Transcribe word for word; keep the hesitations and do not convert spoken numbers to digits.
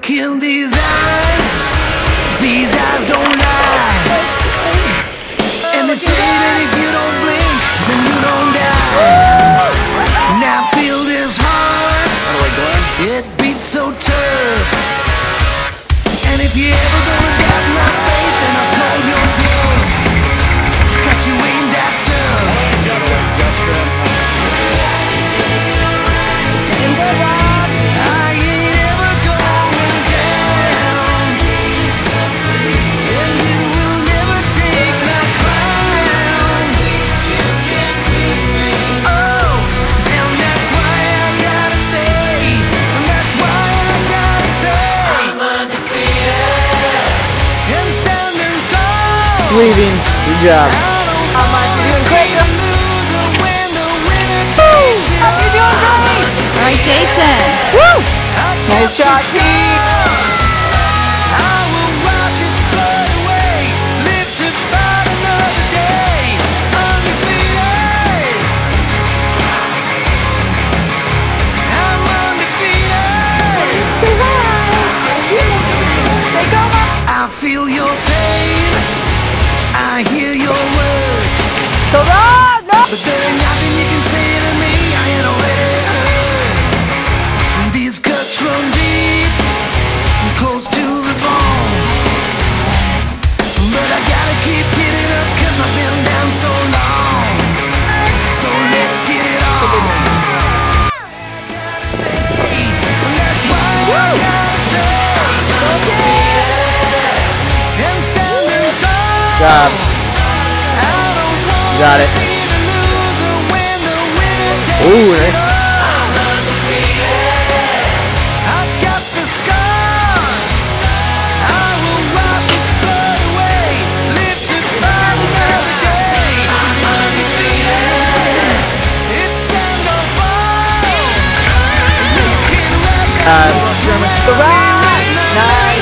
kill these eyes. These eyes don't lie. And they say that if you don't blink, then you don't die. Now feel this heart, it beats so tough. And if you ever gonna doubt my faith, then I'll call your bluff. Got you ain't that tough. I ain't ever going down, and you will never take my crown. Oh, and that's why I gotta stay, and that's why I gotta say I'm undefeated and standing tall. Leaving. Good job. How much you doing great? How you doing great? All right, Jason. Woo! Nice shot, Steve. I will rock this blood away, live to fight another day, undefeated. I'm undefeated. I feel your pain, I hear your words, So long, no. but there ain't nothing you can say to me I ain't already heard. These cuts run deep, close to the bone, but I gotta keep getting up, cause I've been down so long. So let's get it on. I gotta stay, and that's why I gotta say and standing tall. Job. I don't want Got it. to be the loser when the winner takes Ooh, it nice. all. I'm undefeated. I got the scars. I will rock this blood away, live to fight another day. I'm undefeated. It's stand or fall. You can wrap Uh, your arms around me Right. right now. Nice.